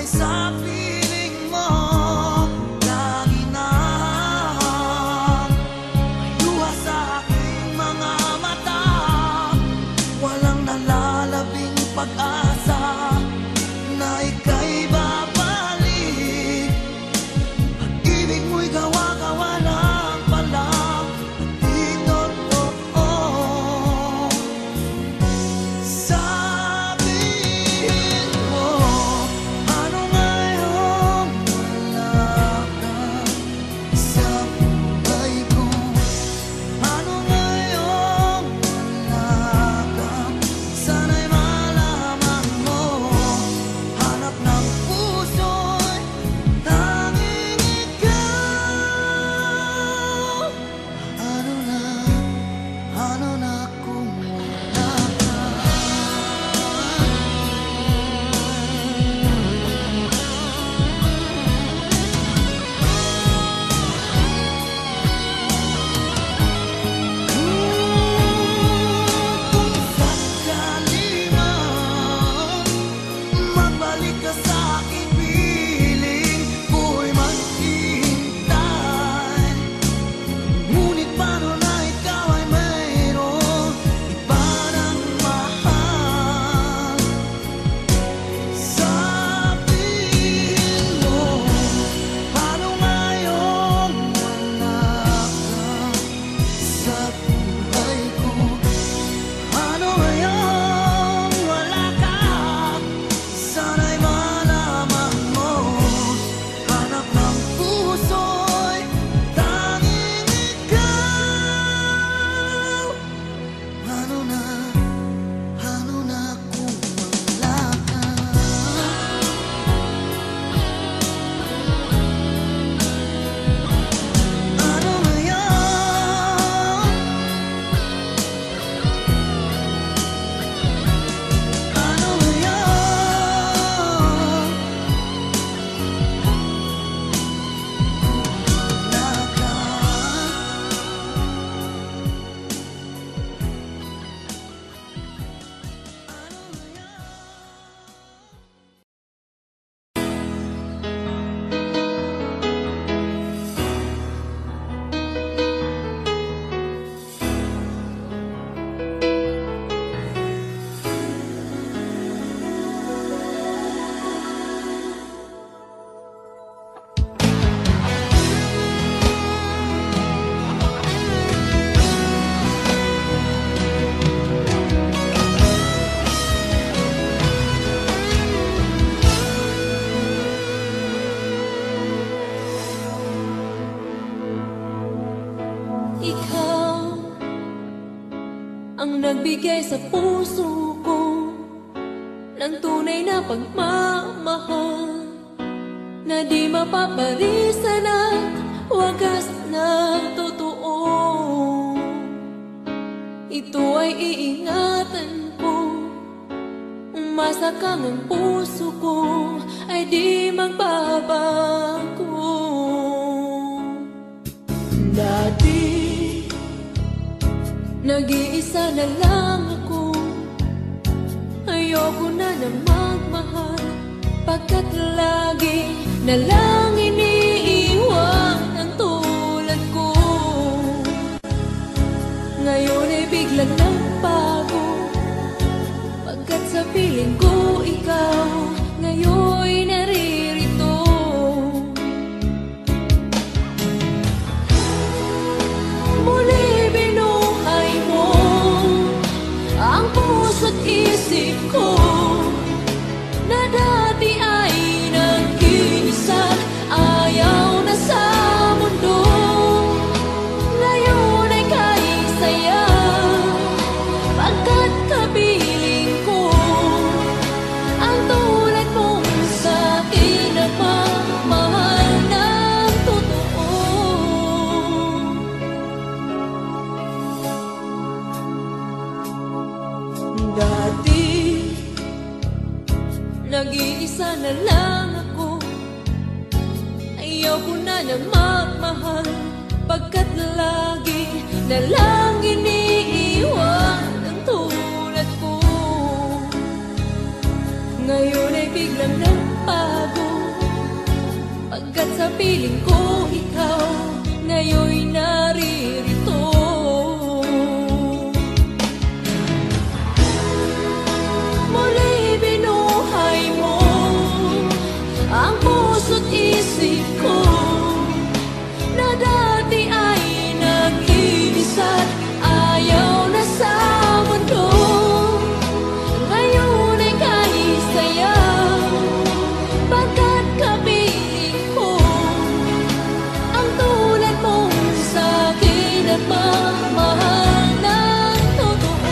sa piling mo. Lagi na may luha sa aking mga mata. Walang nalalabing pag-asa na ika'y babalik. Pag-ibig mo'y gawa-gawa lang pala, di totoo. Sabihin mo, ano ngayon wala ka sa buhay ko? Ano ngayon wala ka? Sana'y malaman mo, hanap ng puso'y tanging ikaw. Ano na kung wala ka? Kung sakali man magbalik ka sa aking piling, ko'y maghihintay. Ngunit paano na ikaw ay mayroong iba ng mahal? Sabihin mo, paano ngayon wala ka sa buhay ko? Ano ngayon wala ka? Sana'y malaman mo, hanap ng puso'y tanging ikaw. Ano na kung wala ka? Ano ngayon? Ano ngayon? Wala ka. Ikaw ang nagbigay sa puso ko ng tunay na pagmamahal na di mapapalisan at wagas na totoo. Ito ay iingatan ko, umasa kang ang puso ko ay di magbabago. Dati nag-iisa na lang ako, ayoko na na magmahal, pagkat lagi na lang iniiwan ang tulad ko. Ngayon ay biglang nagbago, pagkat sa piling ko ikaw ngayon naririto. Muli binuhay mo ang puso't isip ko na dati ay nag-iisa, ayaw na sa mundo. Ngayon ay kay saya, pagkat kapiling ko ang tulad mong sa'kin nagmamahal ng totoo. Dati nag-iisa na lang ako, ayaw ko na na magmahal, pagkat lagi na lang iniiwan ang tulad ko. Ngayon ay biglang nagbago, piling ko ikaw ngayon'y naririto. Muli binuhay mo ang puso't isip ko na dati ay nag-ibisa't ayaw na sa mundo. Ngayon ay kahit saya, pagkat kapiling ko ang tulad mong sa'kin at mamahal ng totoo.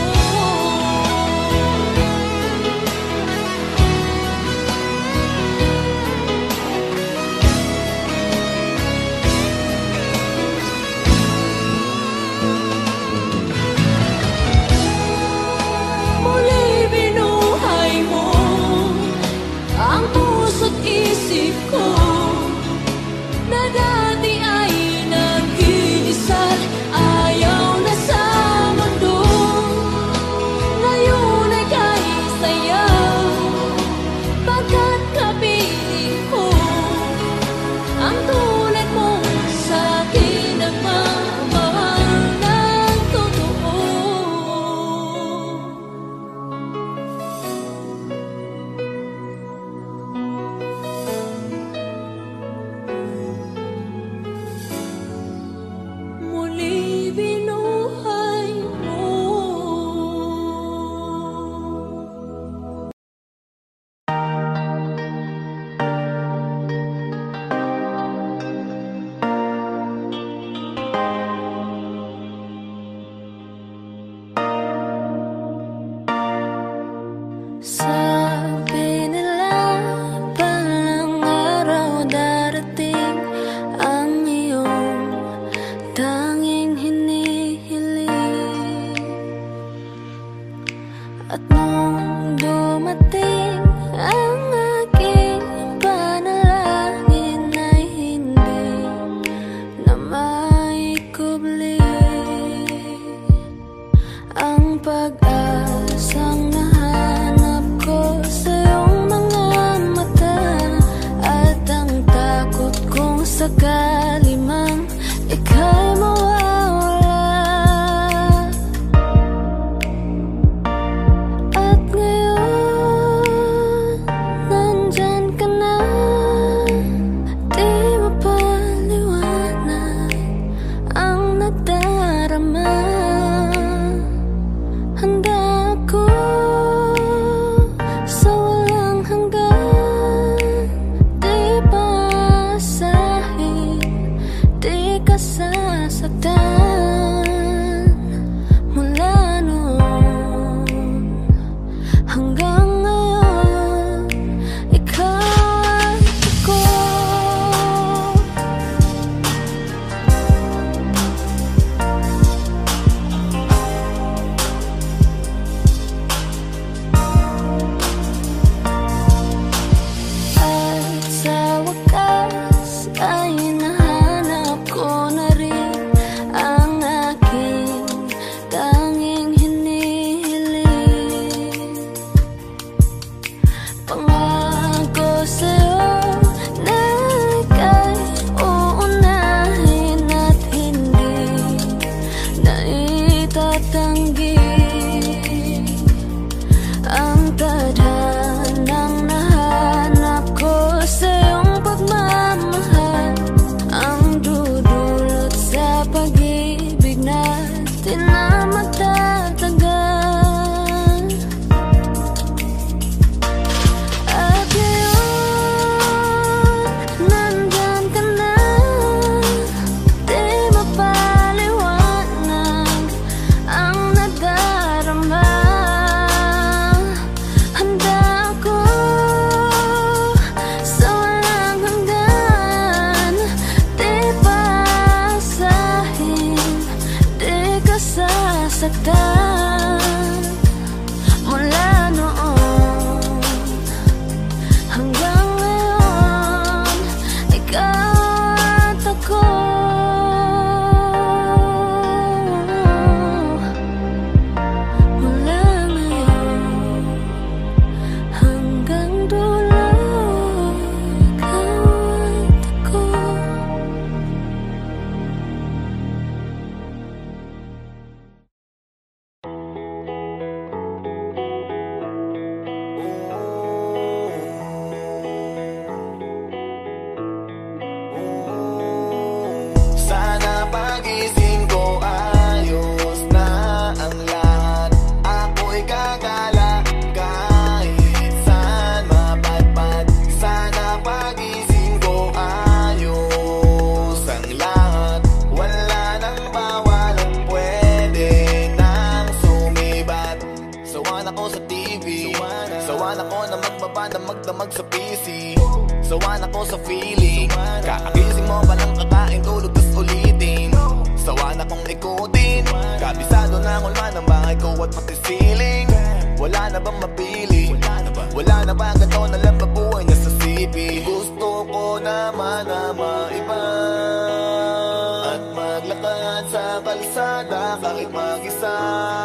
magdamag sa PC. Sawa na ko sa feeling, kakagising mo palang kakain, tulog tas ulitin. Sawa na kong ikutin, kabisado na kulma ng bahay ko at pati ceiling. Wala na bang mapili? Wala na ba ganito na lang mabuhay na sa CP? Gusto ko naman na maiba at maglakad sa kalsada kahit mag-isa.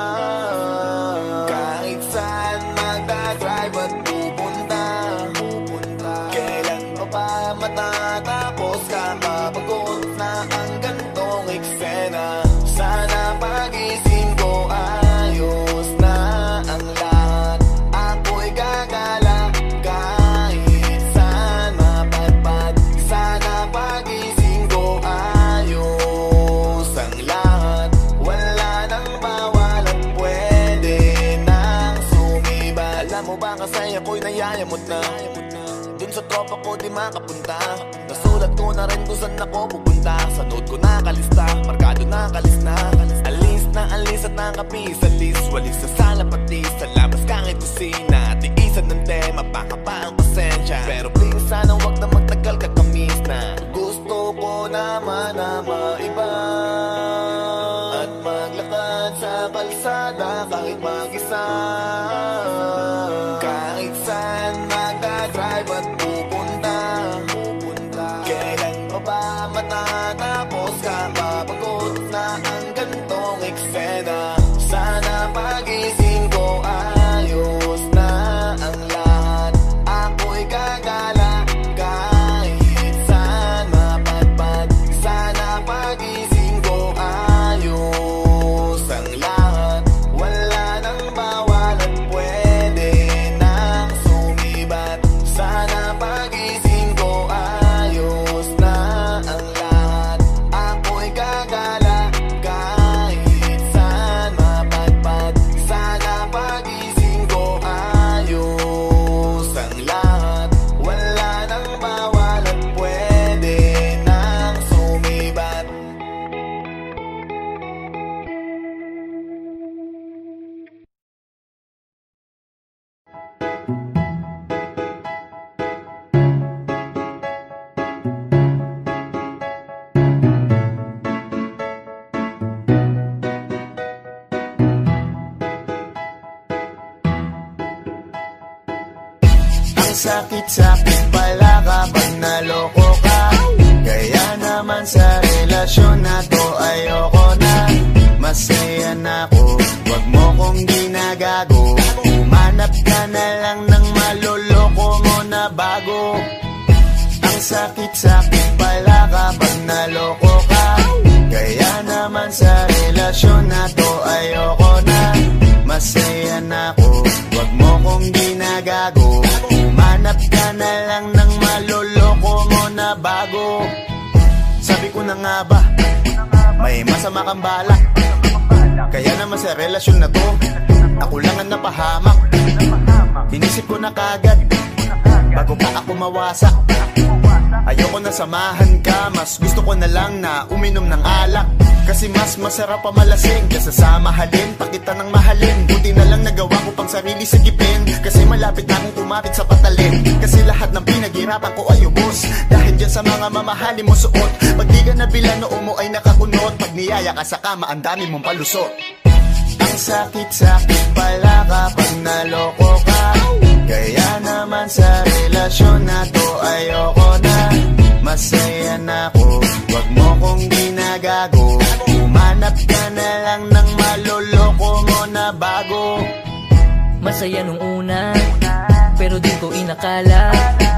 Kahit saan magdadrive at pupunta, kailan pa ba matatapos? Kakapagod na ang gantong eksena. Sana pagising ko ayos na ang lahat. Ako'y gagala kahit saan mapadpad. Sana pagising ko ayos ang lahat. Wala nang bawal at pwede nang sumiba. Alam mo ba kasi ako'y nayayamot na dun sa tropa ko di makapunta. Nasulat ko na rin kung saan ako pupunta. Sa note ko nakalista, markado nakalista. Alis at nakapis sa list. Walis sa sala pati sa labas kahit kusina. Tiisan ng tema, baka pa ang pasensya. Pero please sana wag na magtagal kakamis na. Gusto ko naman na maiba at maglakad sa kalsada kahit mag-isa. Kahit saan magdadrive at pupunta, kailan pa ba matatapos? Kakapagod na ang gantong eksena. Sana pagising ko ayos na ang lahat. Ako'y gagala kahit saan mapadpad. Sana pagising ko ayos ang lahat. Wala nang bawal at pwede nang sumibat. Sana pagising ko ayos na ang lahat. Ako'y gagala kahit saan mapadpad. Sana pagising ko ayos ang lahat. Wala nang bawal at pwede nang sumibat. Ang sakit-sakit pala kapag naloko ka. Kaya naman sa relasyon na to ayoko na. Masaya na ako, wag mo kong ginagago. Umanap ka na lang ng maloloko mo na bago. Ang sakit-sakit pala kapag naloko ka. Kaya naman sa relasyon na to ayoko na. Masaya na ako, wag mo kong ginagago. Umanap ka na lang ng maloloko mo na bago. Sabi ko na nga ba, may masama kang balak. Kaya naman sa relasyon na to, ako lang ang napahamak. Inisip ko na kagad, bago pa ako mawasak. Ayoko na samahan ka, mas gusto ko na lang na uminom ng alak. Kasi mas masarap pa malasing kesa sa mahalin, pakita ng mahalin. Buti na lang nagawa ko pang sarili sigipin. Kasi malapit na akong kumapit sa patalin. Kasi lahat ng pinaghirapan ko ay ubos dahil dyan sa mga mamahali mo suot. Pag di ka nabila noo mo ay nakakunot. Pag niyaya ka sa kama ang dami mong palusot. Ang sakit-sakit pala kapag naloko ka. Kaya naman sa relasyon na to ayoko na. Masaya na ako, wag mo kong ginagago. Umanap ka na lang ng maloloko mo na bago. Masaya nung una, pero di ko inakala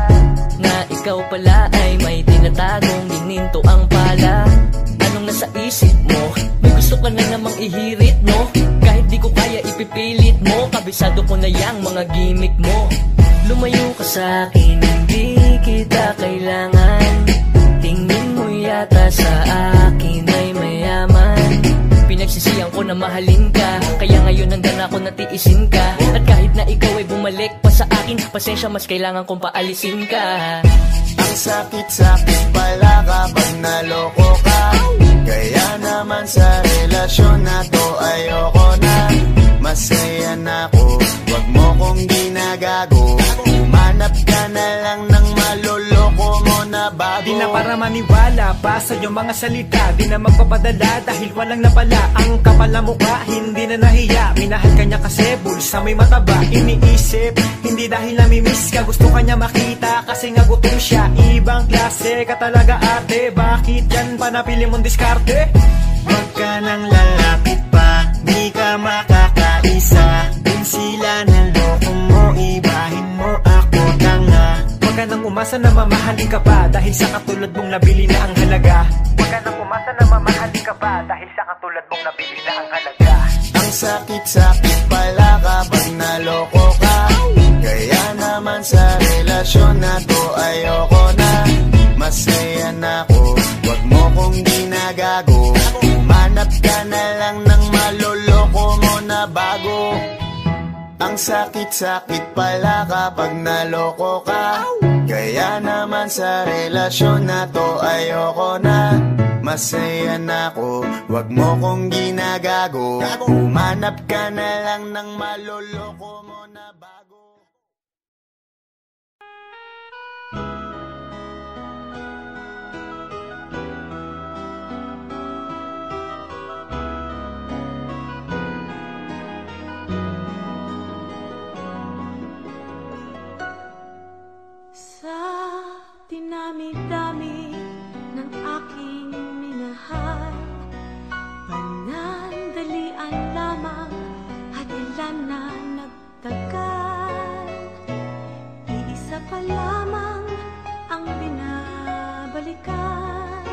na ikaw pala ay may tinatagong gininto ang pala. Anong nasa isip mo? May gusto ka na namang ihirit, no? Kahit di ko kaya ipipilit mo, kabisado ko na yang mga gimmick mo. Lumayo ka sa'kin, hindi kita kailangan. Tingin mo yata sa akin ay mayaman. Pinagsisiyan ko na mahalin ka, kaya ngayon nandan ako natiisin ka. At kahit na ikaw ay bumalik pa sa akin, pasensya mas kailangan kong paalisin ka. Ang sakit-sakit pala kapag naloko ka. Kaya naman sa relasyon na to ayoko na. Masaya na ako, wag mo kong ginagago. Umanap ka na lang ng maloloko mo na bago. Di na para maniwala pa sa iyong mga salita, di na magpapadala dahil walang napala. Ang kapal na mukha, hindi na nahiya. Minahal kanya kasi bulsa may mataba. Iniisip, hindi dahil namimiss ka, gusto kanya makita kasi nga gutom siya. Ibang klase ka talaga ate, bakit yan pa napili mong diskarte? Huwag ka nang lalapit pa, di ka makakaisa. Kung sila naloko mo, ibahin mo ako tanga. Huwag ka nang umasa na mamahalin ka pa dahil sa katulad mong nabili na ang halaga. Huwag ka nang umasa na mamahalin ka pa dahil sa katulad mong nabili na ang halaga. Ang sakit-sakit pala kapag naloko ka, kaya naman sa relasyon na to ayoko na. Masaya na ako, wag mo kong ginagago. Manap ka na lang ng maloloko mo na bago. Ang sakit-sakit pala kapag naloko ka, kaya naman sa relasyon na to ayoko na. Masaya na ako, wag mo kong ginagago. Humanap ka na lang ng maloloko mo na bago. Sa dinami-dami ng aking minahal, panandalian lamang at ilan na nagtagal. Iisa pa lamang ang binabalikan,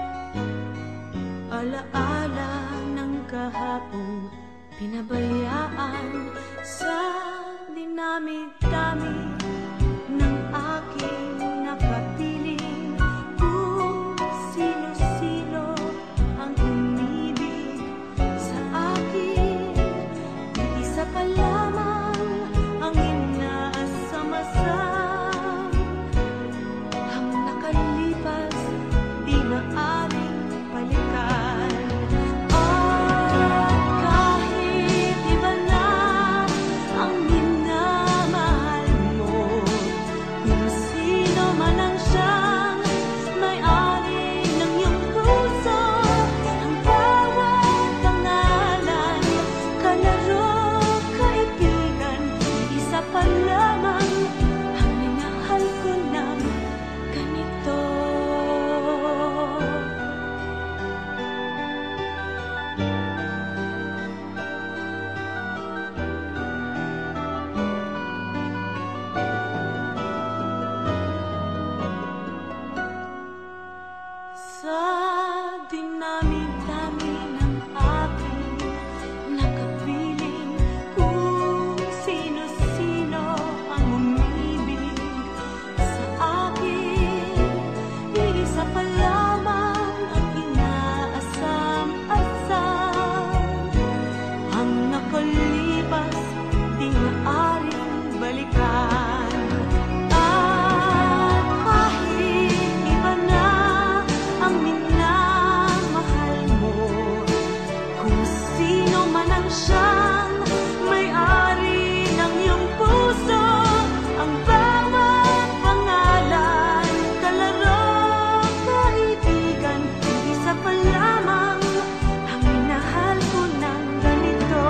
alaala ng kahapong pinabayaan. Sa dinami-dami ng aking nakapiling, kung sino-sino ang umibig sa akin, iisa pa lamang ang inaasam-asam. Ang nakalipas di maaring balikan. At kahit iba na ang minamahal mo, kung sino man ang siyang may-ari ng iyong puso, ang bawat pangalan, kalaro, kaibigan, isa pa lamang ang minahal ko ng ganito. Sa dinami-dami ng aking nakapiling, kung sino-sino ang umibig sa akin, iisa pa lamang ang inaasam-asam. Ang nakalipas di maaring balikan. At kahit iba na ang minamahal mo, kung sino man ang siyang may-ari ng iyong puso, ang bawat pangalan, kalaro, kaibigan, isa pa lamang ang minahal ko ng ganito.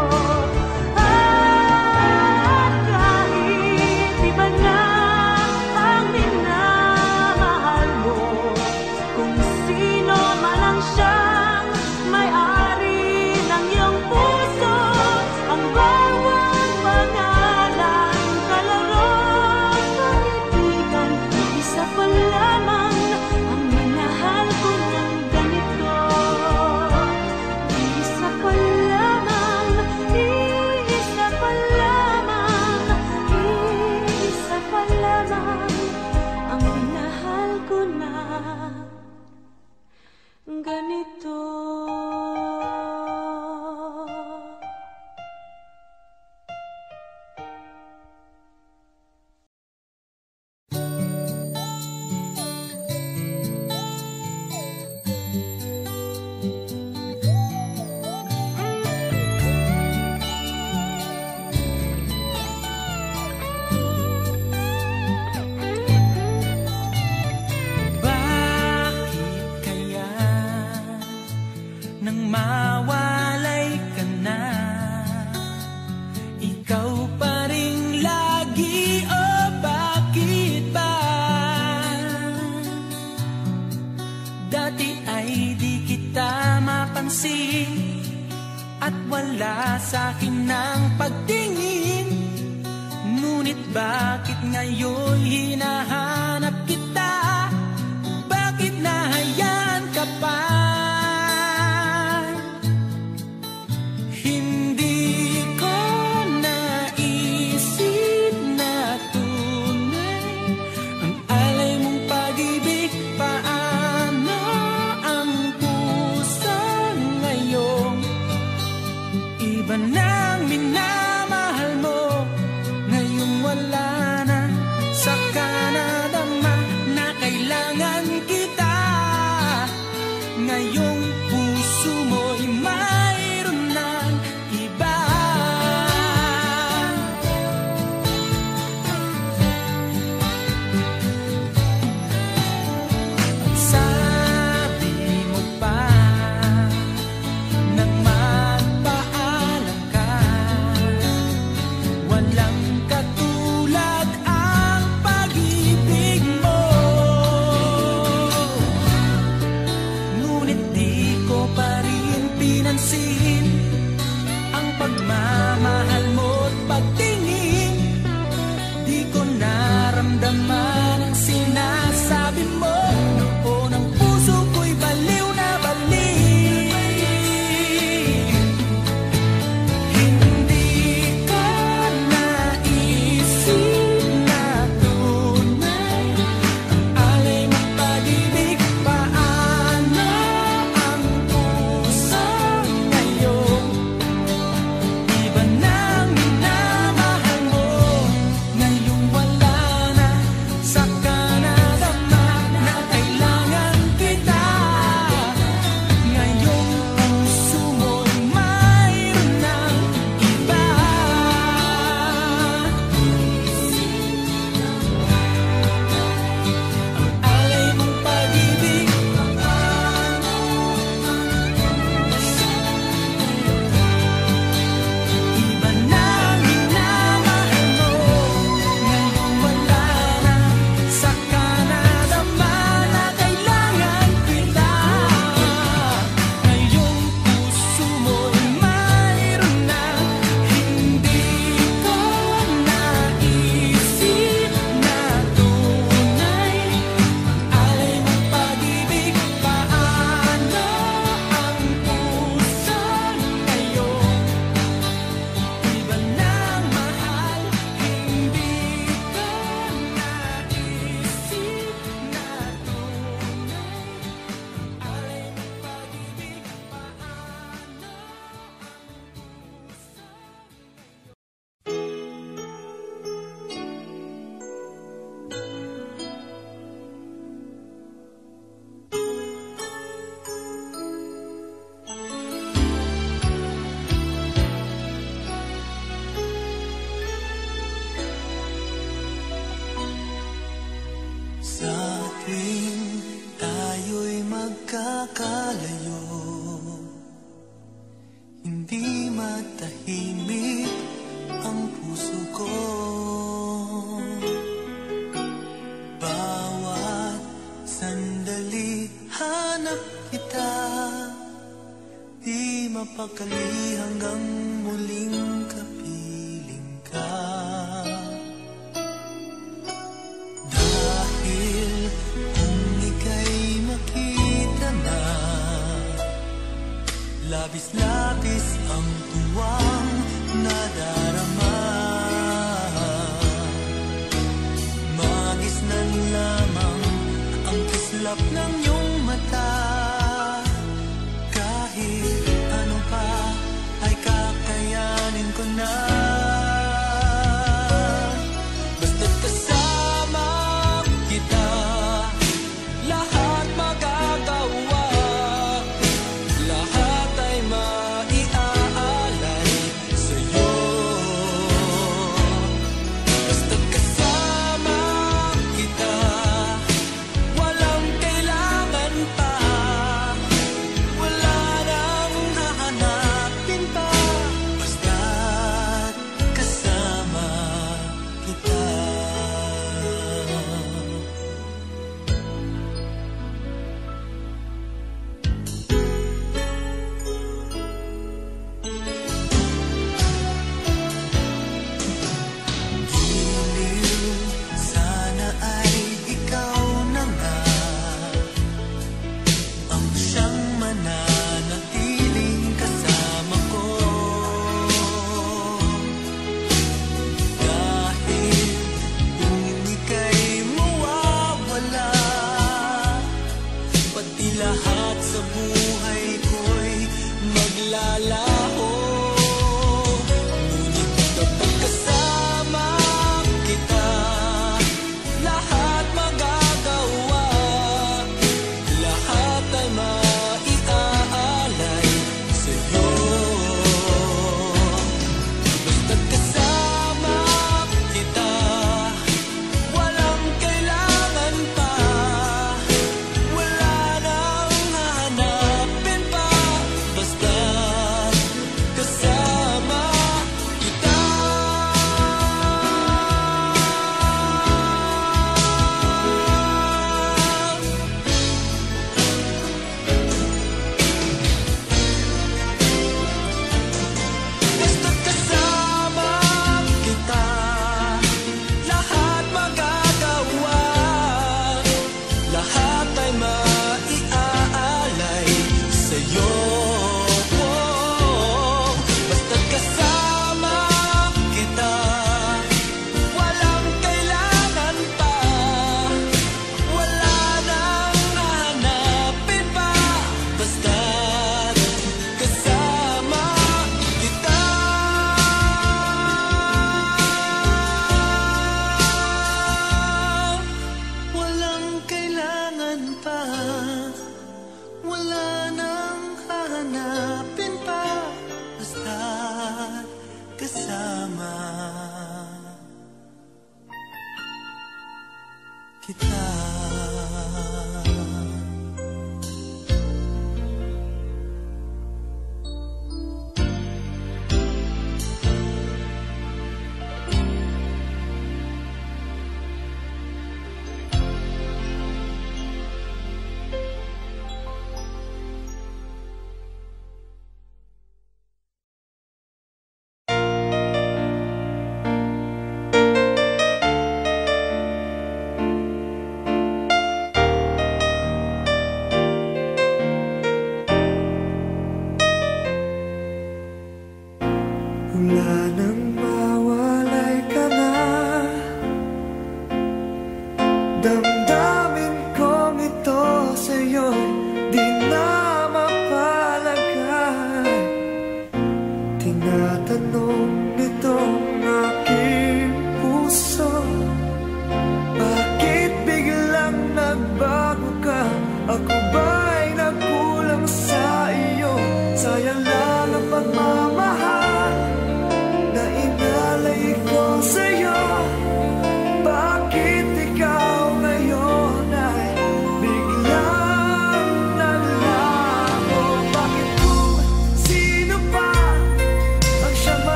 At kahit iba na ang minamahal mo, kung sino man ang siyang may-ari ng iyong puso, ang bawat pangalan, kalaro, kaibigan, isa pa lamang ang minahal ko ng ganito. Isa pa lamang, isa pa lamang, isa pa lamang ang minahal ko na ganito. napapansin at wala sa'kin ng pagtingin. Ngunit bakit ngayon hinahanap kita? Bakit nahayaan ka pa? Hindi ko naisip na tunay ang alay mong pag-ibig. Paano ang puso ngayon? Iba nang minamahal mo, ngayong wala na. Saka nadama na kailangan kita. Ngayong puso mo'y mayroon ng iba. Sabi mo pa nang magpaalam ka, walang katulad ang pag-ibig mo. Ngunit di ko pa rin pinansin ang pagmamahal mo't pagtingin. Di ko naramdaman ang sinasabi mo. Noon ang puso ko'y baliw na baliw. Hindi ko naisip na tunay ang alay mong pag-ibig. Paano ang puso ngayon? Iba nang minamahal mo, ngayong wala na. Saka nadama na kailangan kita. Ngayong puso mo'y mayroon ng iba. Ang alay mong pag-ibig. Iba nang minamahal mo, ngayong wala na. Saka nadama na kailangan kita. Ngayong puso mo'y mayroon na. Hindi ko naisip na tunay ang alay mong pag-ibig. Paano ang puso ngayon? Iba nang mahal, hindi ko naisip na tunay ang alay mong pag-ibig. Paano Sa tuwing tayo'y magkakalayo, hindi matahimik ang puso ko. Bawat sandali hanap kita, di mapakali hanggang muling kapiling ka. Dahil kung ika'y makita na, labis-labis ang tuwang nadarama. Magisnan lamang ang kislap ng iyong mata. Kahit ano pa ay kakayanin ko na. Basta't kasama kita, lahat magagawa. Lahat ay maiaalay sa'yo. Basta't kasama kita, walang kailangan pa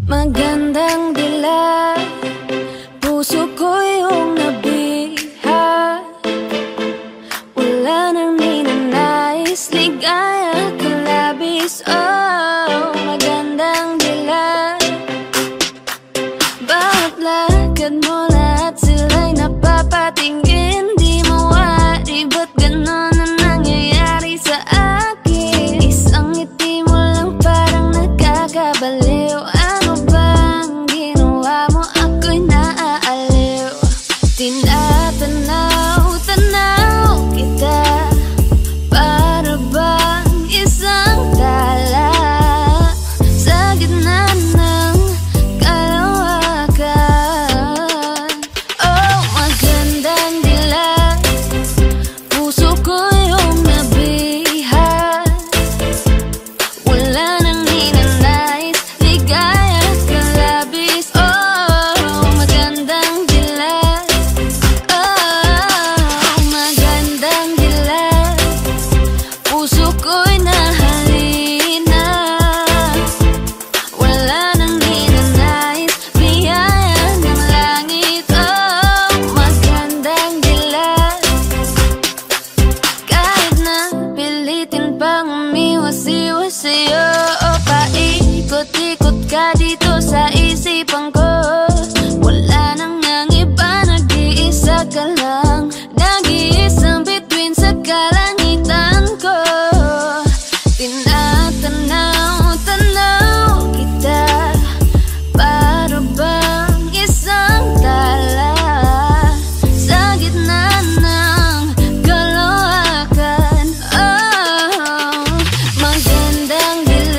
Magandang dilag, puso ko yung nabiha. Wala nang ninanais, ligaya ka labis. Oh, magandang dilag, bawat lakad mo lahat sila'y napapatingin. Di mawari, ba't ganon na nangyayari sa akin? Isang ngiti mo lang parang nakakabaliw. Ano bang ginawa mo? Ako'y naaaliw. Tinatanaw-tanaw kita, para bang isang tala sa gitna ng kalawakan. Oh, magandang dilag, puso ko yung nabiha. Wala nang ninanais, ligaya ka labis. Oh, magandang dilag. Oh, magandang dilag, puso ko'y nahalina. Wala nang ninanais, biyaya ng langit. Oh, magandang dilag, kahit na pilitin pang umiwas-iwas sa'yo. O paikot-ikot ka dito sa isipan ko. Wala nang ang iba, nag-iisa ka lang. Nag-iisang bituin sa kalangitan ko. Tinatanaw-tanaw kita, para bang isang tala sa gitna ng kalawakan. Oh, magandang dilag.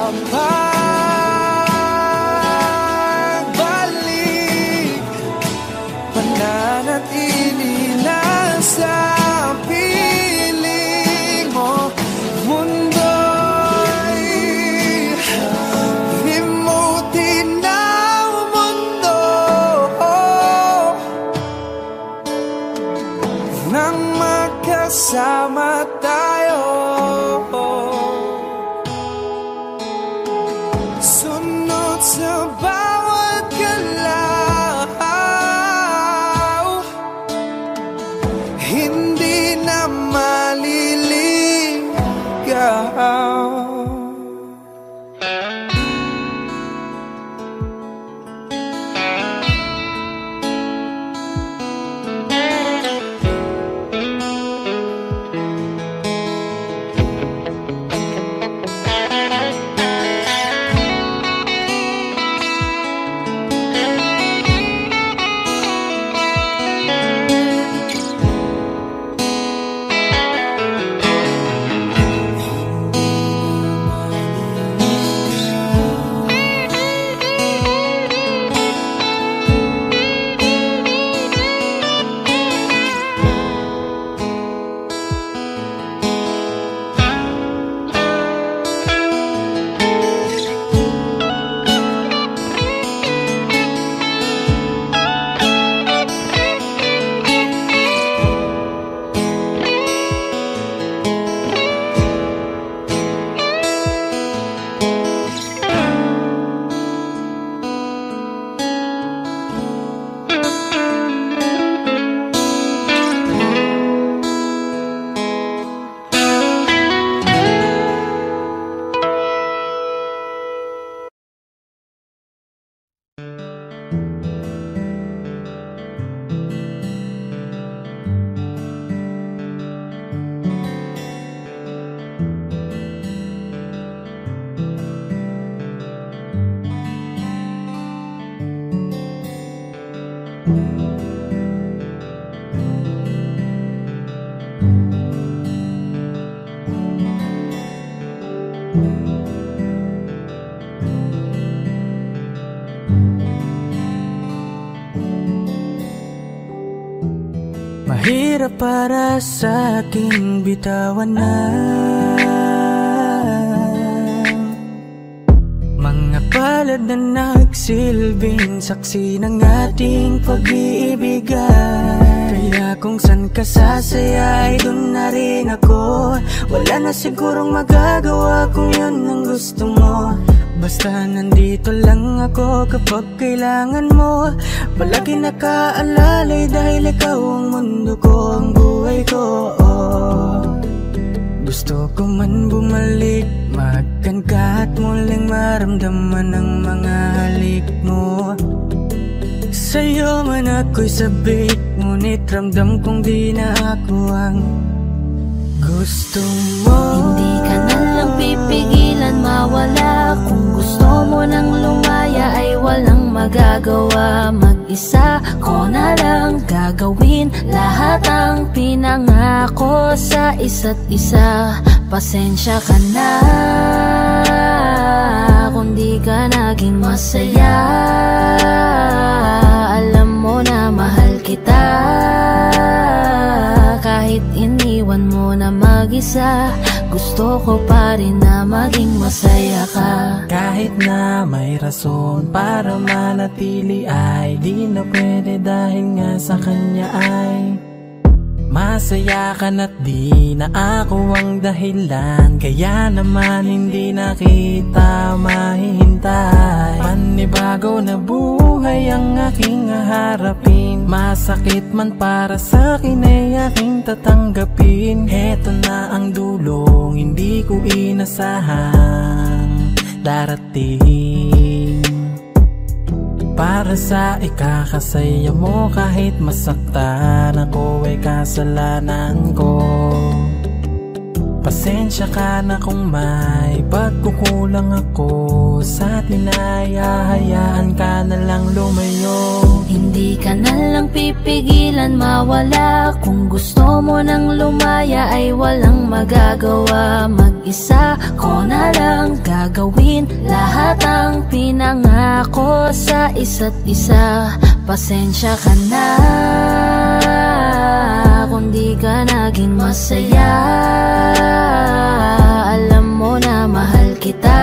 pagbalik, pananatili na sa piling mo. Mundo'y limutin ng mundo nang magkasama tayo. Sunod sa bawat galaw, hindi na maliligaw. Mahirap para sa aking bitawan na mga palad na nagsilbing saksi ng ating pag-iibigan. Kaya kung san ka sasaya ay dun na rin ako. Wala na sigurong magagawa kung yun ang gusto mo. Basta nandito lang ako kapag kailangan mo. Palagi nakaalalay dahil ikaw ang mundo ko, ang buhay ko. Gusto ko man bumalik, magkan ka at muling maramdaman ang mga halik mo. Sa'yo man ako'y sabik, ngunit ramdam kong di na ako ang gusto mo. Hindi ka na lang pipigilan mawala. Kung gusto mo nang lumaya ay walang magagawa. Mag-isa ko na lang gagawin lahat ang pinangako sa isa't isa. Pasensya ka na kung di ka naging masaya. Alam mo na mahal kita. Kahit iniwan mo na mag-isa, gusto ko pa rin na maging masaya ka. Kahit na may rason para manatili ay di na pwede dahil nga sa kanya ay masaya ka na't di na ako ang dahilan. Kaya naman hindi na kita mahihintay. Panibago na buhay ang aking haharapin. Masakit man para sa'kin ay aking tatanggapin. Heto na ang dulong hindi ko inasahang darating. Para sa ikakasaya mo kahit masaktan ako ay kasalanan ko. Pasensya ka na kung may pagkukulang ako sa atin ay hahayaan ka na lang lumayo. Hindi ka na lang pipigilan mawala. Kung gusto mo nang lumaya ay walang magagawa. mag-isa ko na lang gagawin lahat ang pinangako sa isa't isa. Pasensya ka na kung di ka naging masaya. Alam mo na mahal kita,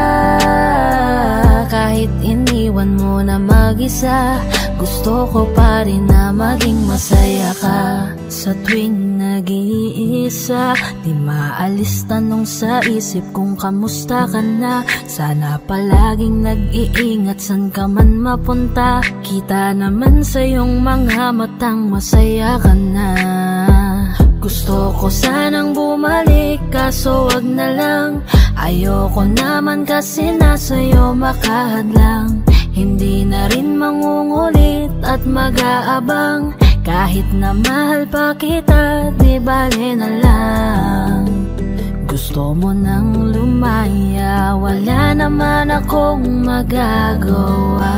kahit iniwan mo na mag-isa. Gusto ko pa rin na maging masaya ka. Sa tuwing nag-iisa, di maalis tanong sa isip kung kamusta ka na. Sana palaging nag-iingat san ka man mapunta. Kita naman sa iyong mga matang masaya ka na. Gusto ko sanang bumalik kaso wag na lang. Ayoko naman kasi nasa'yo makahadlang. Hindi na rin mangungulit at mag-aabang. Kahit na mahal pa kita, di bale na lang. Gusto mo nang lumaya, wala naman akong magagawa.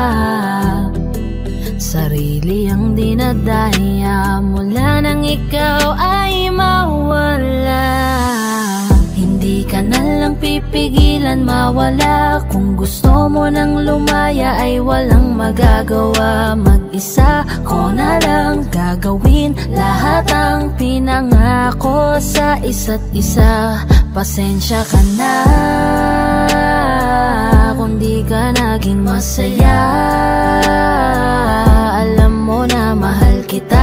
Sarili ang dinadaya mula nang ikaw ay mawala. Hindi ka na lang pipigilan mawala. Kung gusto mo nang lumaya ay walang magagawa. Mag-isa ko na lang gagawin lahat ang pinangako sa isa't isa. Pasensya ka na kung di ka naging masaya. Alam mo na mahal kita,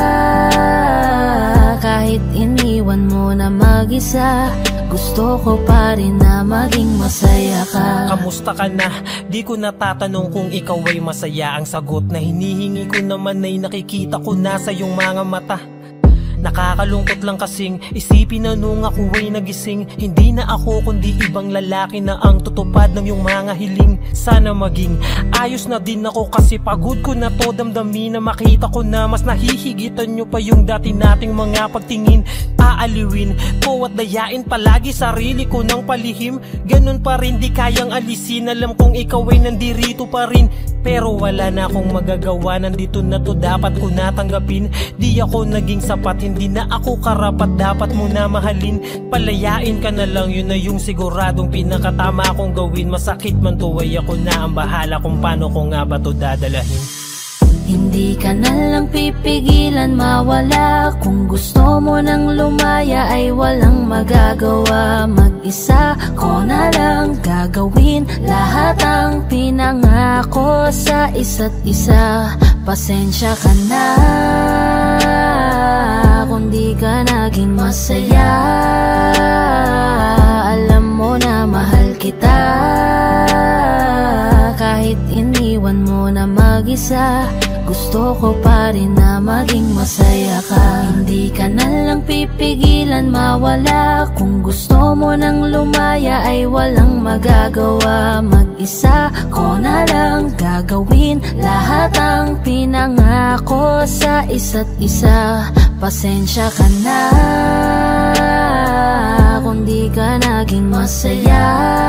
kahit iniwan mo na mag-isa. Gusto ko pa rin na maging masaya ka. Kamusta ka na? Di ko natatanong kung ikaw ay masaya. Ang sagot na hinihingi ko naman ay nakikita ko na sa iyong mga mata. Nakakalungkot lang kasing isipin na nung ako ay nagising, hindi na ako kundi ibang lalaki na ang tutupad ng iyong mga hiling. Sana maging ayos na din ako kasi pagod ko na to damdamin na makita ko na mas nahihigitan nyo pa yung dati nating mga pagtingin. Aaliwin ko at dayain palagi sarili ko ng palihim. Ganun pa rin di kayang alisin. Alam kong ikaw ay nandirito pa rin, pero wala na akong magagawa. Nandito na to, dapat ko natanggapin. Di ako naging sapat, hindi na ako karapat, dapat mo na mahalin. Palayain ka na lang, yun na yung siguradong pinakatama kong gawin. Masakit man to ay ako na ang bahala kung paano ko nga ba to dadalahin. Hindi ka na lang pipigilan mawala. Kung gusto mo nang lumaya ay walang magagawa. Mag-isa ko na lang gagawin lahat ang pinangako sa isa't isa. Pasensya ka na kung di ka naging masaya. Alam mo na mahal kita, kahit iniwan mo na mag-isa. Gusto ko pa rin na maging masaya ka. Hindi ka na lang pipigilan mawala. Kung gusto mo nang lumaya ay walang magagawa. Mag-isa ko na lang gagawin lahat ang pinangako sa isa't isa. Pasensya ka na kung di ka naging masaya.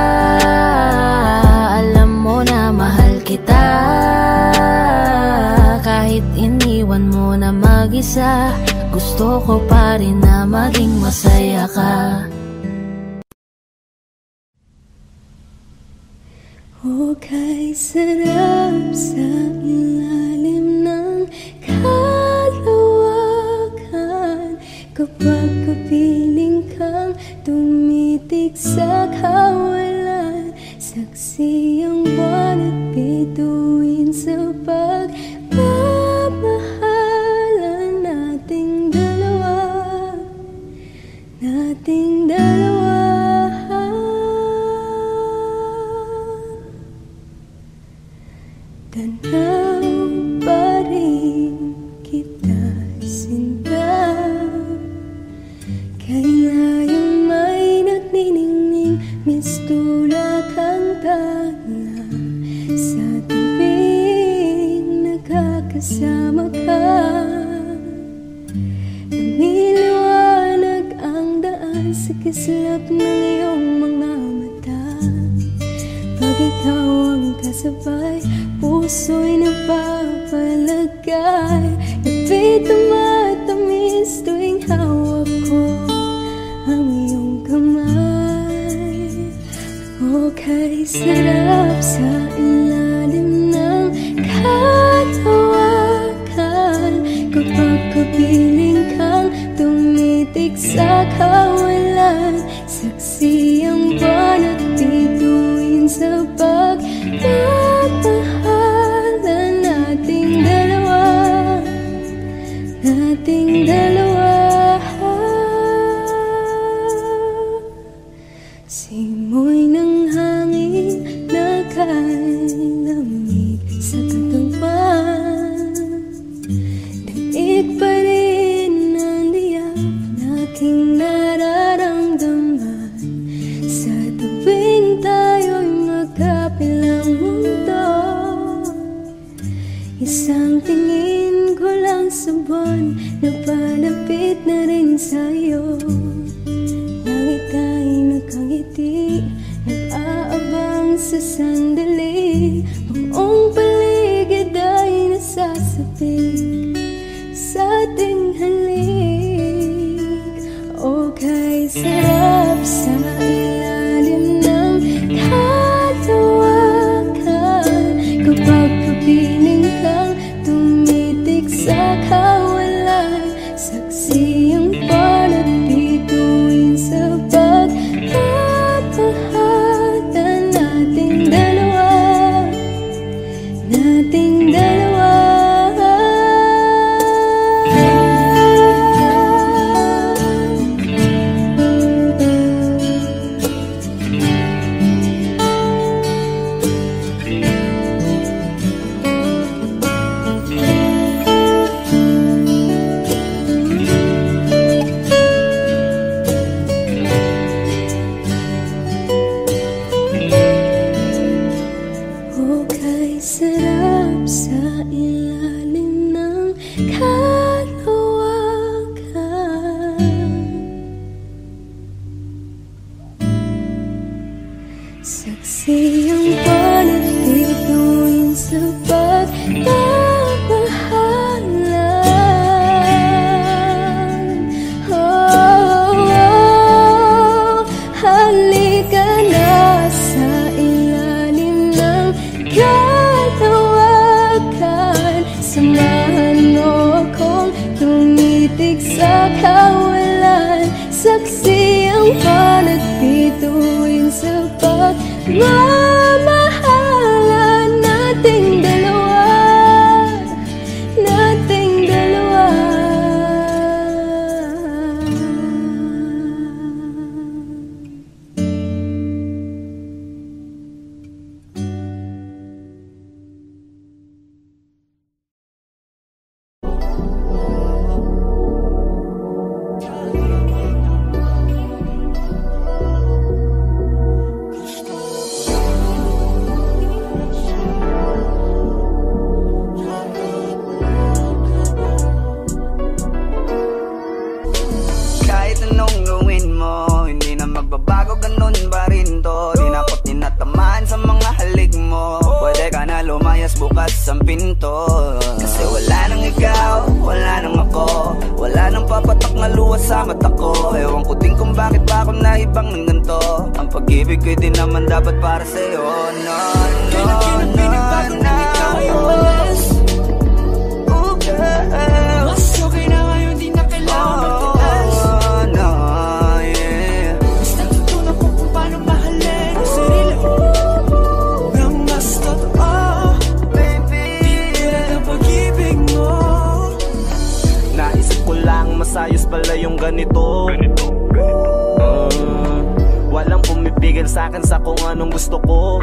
Alam mo na mahal kita, kahit iniwan mo na mag-isa. Gusto ko pa rin na maging masaya ka. O kay sarap sa ilalim ng kalawakan, kapag kapiling kang tumitig sa kawalan. Saksi ang buwan at bituin sa pagmamahalan nating dalawa, nating dalawa. Tanaw pa rin kita sinta, kaya yung may nagniningning mistula kang tala. Sa tubig nakakasama ka, lumiliwanag ang daan sa kislap ng iyong mga mata. Pag ikaw ang kasabay, puso'y napapalagay. Lapit na matamis tuwing hawak ko ang iyong kamay. kay sarap sa ilalim ng kalawakan. Kapag kapiling kang tumitik sa kawalan, saksi ang buwan at bituin sa pagmamahalan nating dalawa, nating dalawa. Simoy ng hangin na kalamig sa katawan, daig pa rin ang liyak na aking nararamdaman. Sa tuwing tayo'y magkabilang mundo, isang tingin ko lang sa buwan, napalapit na rin sa'yo. Langit ay nakangiti, nag-aabang sa sandali, buong paligid ay nasasapit sa ating halik. O kay sarap sa ilalim ng kalawakan, kapag kapiling kang tumitik sa kawalan, saksi ang buwan at bituin sa pagmamahalan nating dalawa, nating dalawa. O kay sarap sa ilalim ng kalawakan, saksi ang buwan at bituin sa pagmamahalan. Halika na sa ilalim ng kalawakan, samahan mo akong tumitik sa kawalan, saksi ang buwan at bituin sa pagmamahalan nating dalawa, nating dalawa. Kahit anong gawin mo, hindi na magbabago, ganun pa rin to. Di na ako't tinatamaan sa mga halik mo. Pwede ka na lumayas, bukas ang pinto. Kasi wala nang ikaw, wala nang ako, wala nang papatak na luha sa mata ko. Ewan ko din kung bakit ba ako naibang ng ganito. Ang pag-ibig ko'y di naman dapat para sa'yo. No, no, no, no. Oh, girl. Mas okay na ngayon, di na kailangan magtaas. No, yeah. Basta tutunan ko kung paano mahalin ang sarili nang mas totoo, Baby, di tulad ng pag-ibig mo. Naisip ko lang masayos pala yung ganito. Walang pumipigil sa'kin sa kung anong gusto ko.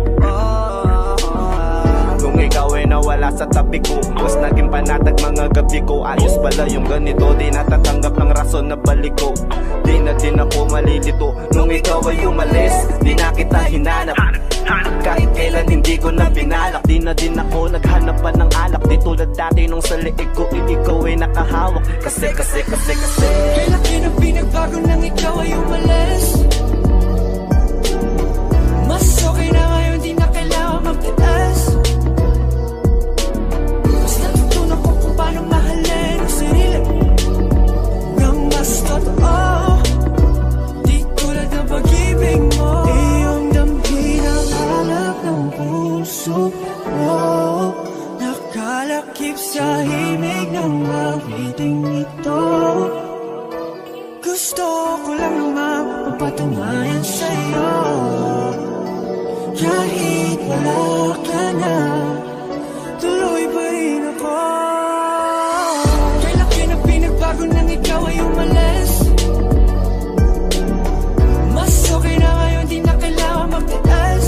Kung ikaw ay nawala sa tabi ko, mas naging panatag mga gabi ko. Ayos pala yung ganito, di natatanggap ng rason na balik ko. Di na din ako malilito nung ikaw ay umalis, di na kita hinanap. Kahit kailan hindi ko na binalak, di na din ako naghanap pa ng alak. Di tulad dati nung sa liig ko, ikaw ay nakahawak. Kasi Kailan yun ang pinagbago nang ikaw ay umalis? Mas okay na ngayon, di na kailangan magtaas. Basta tutunan ko kung paano mahalin ang sarili nang mas totoo, di tulad ng pag-ibig mo. Iyong damhin Nakalakip sa himig ng awiting ito. Gusto ko lang naman mapatunayan sa'yo, kahit wala ka na, tuloy pa rin ako. Kailan ka na pinagbago nang ikaw ay umalis? Mas okay na ngayon, di na kailangan magtiis.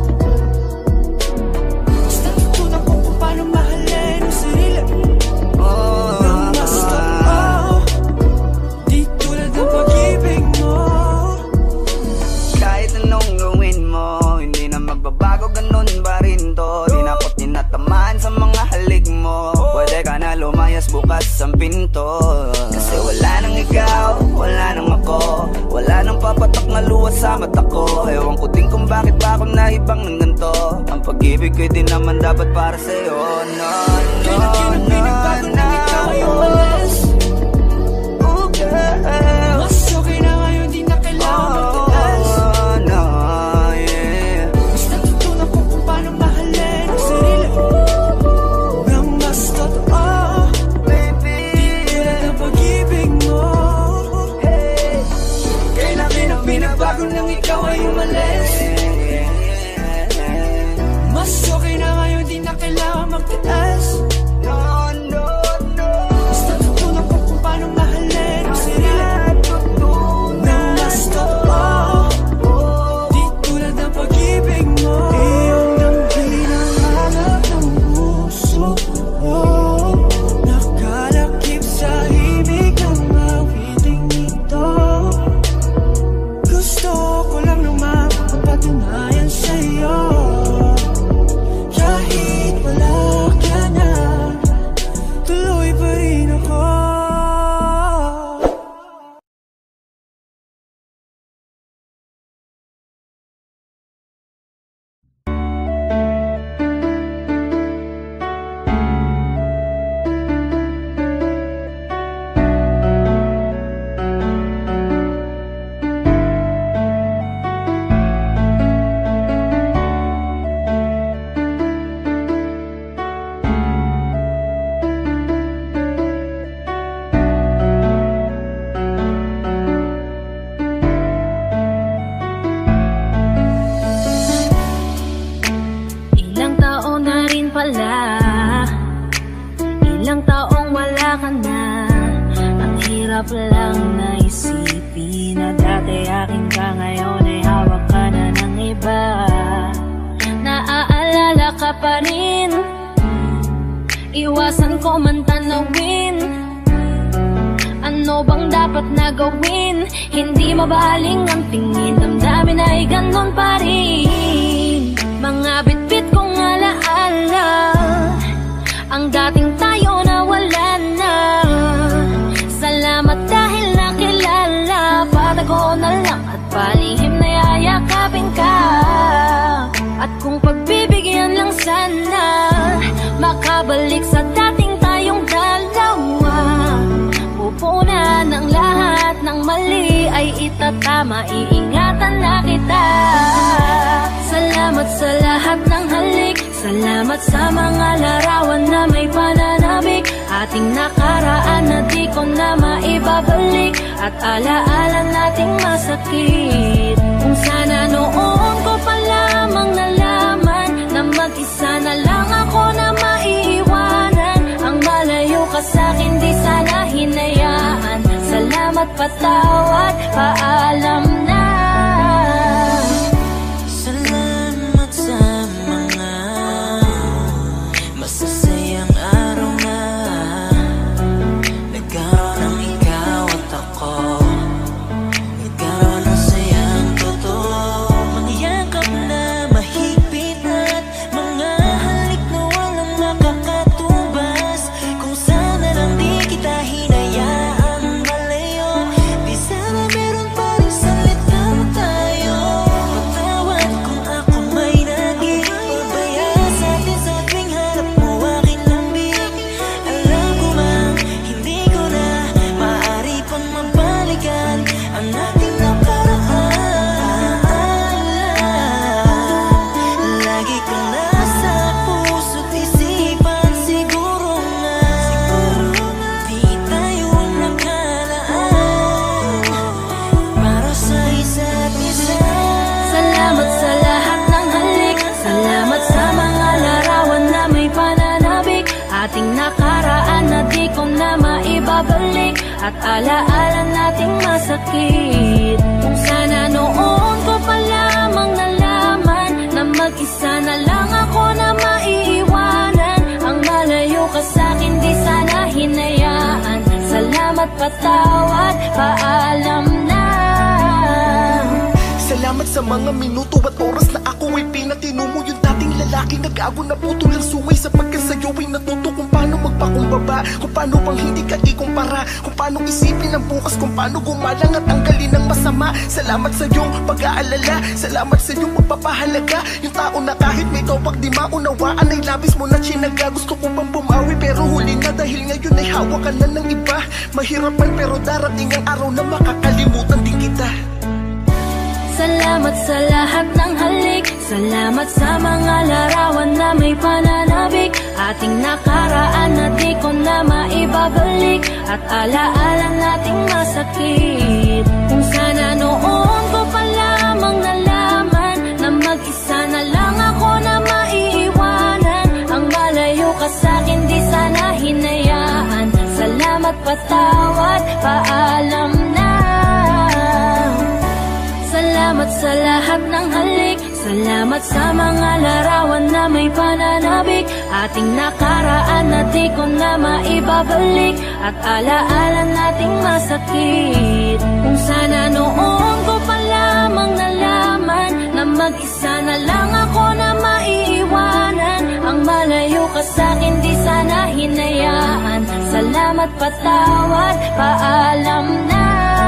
Basta tutunan ko kung paano mahalin ang sarili nang mas totoo, di tulad ng pag-ibig mo. Kahit anong gawin mo, hindi na magbabago, ganun pa rin to. Di na ako tinatamaan sa mga halik mo. Pwede ka na lumayas, bukas ang pinto. Kasi wala nang ikaw, wala nang ako, wala nang papatak na luha sa mata ko. Ewan ko din kung bakit ba ako naibang ng ganito. Ang pag-ibig ko'y di naman dapat para sa'yo. No, no, no, no. Ikaw ay umalis. Mas okay na ngayon, di na kailangan magtiis. No, yeah. Basta tutunan ko kung paano mahalin ang sarili nang mas totoo, baby. di tulad ng pag-ibig mo. Kailan ka na pinagbago nang ikaw ay umalis? Mas okay na ngayon, di na kailangan magtiis. No, no, no. Basta tutunan ko kung paano mahalin ang sarili nang mas totoo, di tulad ng pag-ibig mo. Iyong nang hinahanap ng puso ko, nakalakip sa himig ng awiting ito. Gusto ko lang naman mapatunayan sa'yo, kahit wala ka na, tuloy pa rin ako. Ilang taon na rin pala, ilang taong wala ka na. Ang hirap lang na isipin na dati akin ka, ngayon ay hawak ka na ng iba. Naaalala ka pa rin, iwasan ko man tanawin. Ano bang dapat na gawin? Hindi mabaling ang tingin, damdamin ay ganon pa rin. Mga bitbit kong alaala, ang dating tayo na wala na. Salamat dahil nakilala, patago na lang at palihim na yayakapin ka. At kung pagbibigyan lang sana, makabalik sa dating tayong dalawa. Pupunan ng lahat ng mali ay itatama, iingatan na kita. Salamat sa lahat ng halik, salamat sa mga larawan na may pananabik. Ating nakaraan na di ko na maibabalik, at alaala nating masakit. Kung sana noon ko pa lamang nalaman na mag-isa na lang ako na maiiwanan. Ang malayo ka sa'kin di sana hinayaan. Salamat, patawad, paalam na. Salamat sa mga masasayang araw na nagkaroon ng ikaw at ako. Nagkaroon ng sayang totoo, mga yakap na mahigpit at mga halik na walang makakatubas. Kung sana lang di kita hinayaan malayo, di sana meron pa rin salita at alaala nating masakit. Kung sana noon ko pa lamang nalaman na mag-isa na lang ako na maiiwanan. Ang malayo ka sa'kin di sana hinayaan. Salamat, patawad, paalam na. Salamat sa mga minuto at oras na ako ay pinatino mo. Yung dating lalaking nag-ago na puto lang suway, sapagkat sa'yo ay natuto kung paano magpakumbaba, kung paano bang hindi ka ikumpara, kung paano isipin ang bukas, kung paano gumalang at tanggalin ang masama. Salamat sa iyong pag-aalala, salamat sa iyong pagpapahalaga. Yung tao na kahit may topag di maunawaan ay labis mo na chinaga. Gusto ko bang bumawi pero huli na, dahil ngayon ay hawak ka na ng iba. Mahirapan pero darating ang araw na makakalimutan din kita. Salamat sa lahat ng halik, salamat sa mga larawan na may pananabik. Ating nakaraan na di ko na maibabalik, at alaala nating masakit. Kung sana noon ko pa lamang nalaman na mag-isa na lang ako na maiiwanan. Ang malayo ka sa'kin di sana hinayaan. Salamat, patawad, paalam na. Salamat sa lahat ng halik, salamat sa mga larawan na may pananabik. Ating nakaraan na di ko na maibabalik, at alaala nating masakit. Kung sana noon ko pa lamang nalaman na mag-isa na lang ako na maiiwanan. Ang malayo ka sa'kin di sana hinayaan. Salamat, patawad, paalam na.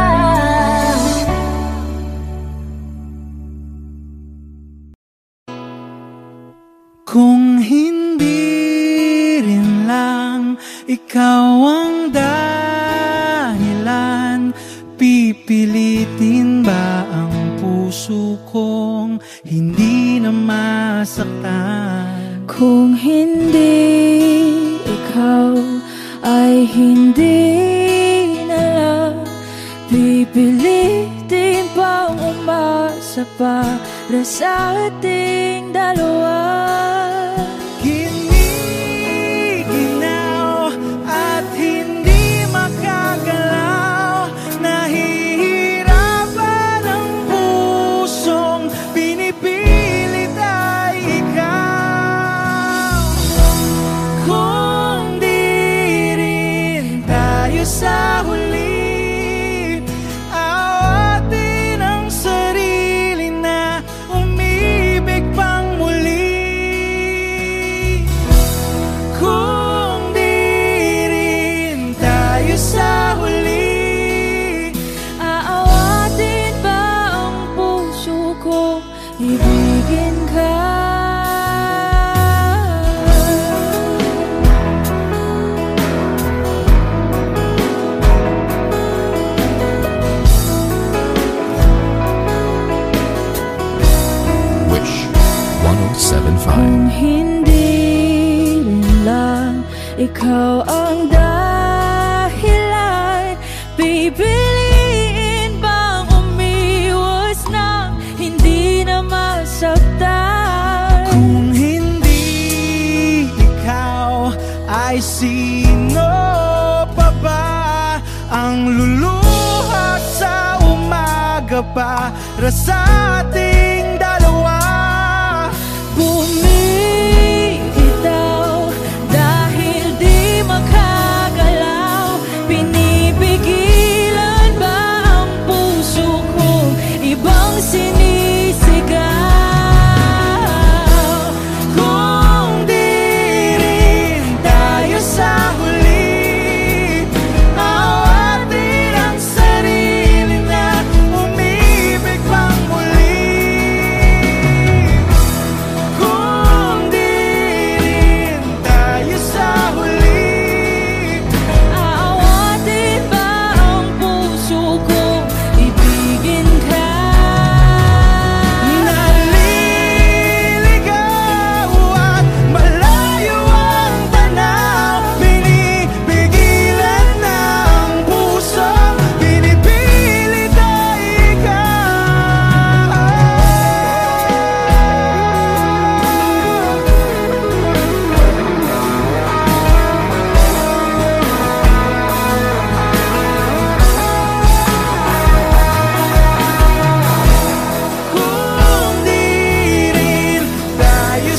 Kung hindi rin lang ikaw ang dahilan, pipilitin ba ang puso kong hindi na masaktan? Kung hindi ikaw ay hindi na lang, pipilitin bang umasa para sa ating dalawa? Giniginaw at hindi makagalaw, nahihirapan ang pusong pinipilit ay ikaw. Kung di rin tayo sa huli, awatin ang sarili na umibig pang muli. Kung di rin tayo sa huli, aawatin ba ang puso ko ibigin ka? Wish 1075. Kung hindi rin lang ikaw ang dahilan, pipiliin bang umiwas nang hindi na masaktan? kung hindi ikaw ay sino pa ba ang luluha sa umaga para sa ating dalawa? Bumibitaw dahil di makagalaw, pinipigilan ba ang puso ko ibang sinisigaw? Kung di rin tayo sa huli, awatin ang sarili na umibig pang muli.